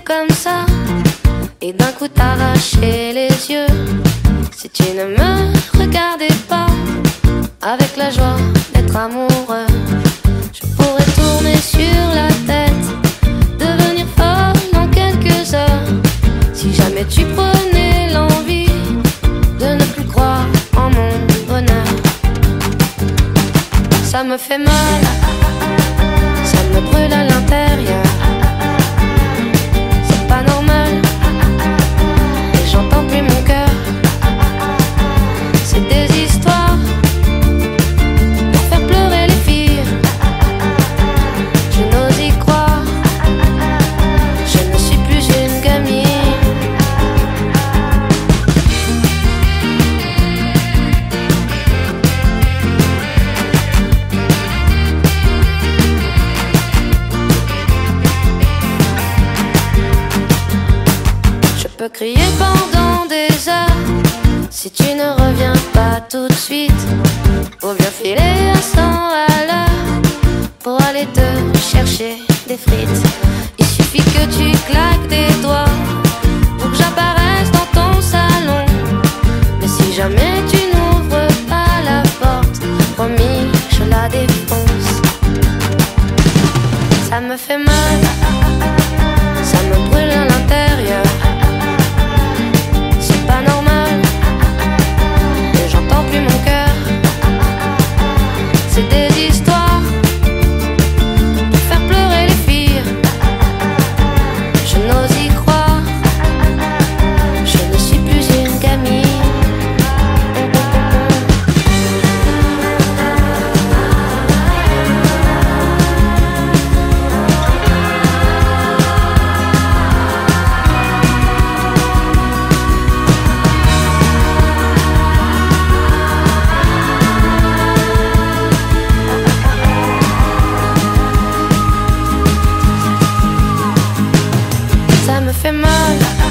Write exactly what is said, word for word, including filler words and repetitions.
comme ça et d'un coup t'arracher les yeux. Si tu ne me regardais pas avec la joie d'être amoureux, je pourrais tourner sur la tête, devenir folle en quelques heures. Si jamais tu prenais l'envie de ne plus croire en mon bonheur. Ça me fait mal, ça me brûle à l'intérieur. C'est pas normal, et j'entends plus mon cœur. C'est des histoires pour faire pleurer les filles. Je n'ose y croire, je ne suis plus une gamine. Je peux crier pendant des heures si tu ne reviens pas tout de suite, ou bien filer à cent à l'heure pour aller te chercher des frites. Il suffit que tu claques des doigts pour que j'apparaisse dans ton salon. Mais si jamais tu n'ouvres pas la porte, promis, je la défonce. Ça me fait mal, ça me brûle à l'intérieur. C'est pas normal, et j'entends plus mon cœur. C'est des histoires pour faire pleurer les filles. Je n'ose y croire, je ne suis plus une gamine. Ça me fait mal.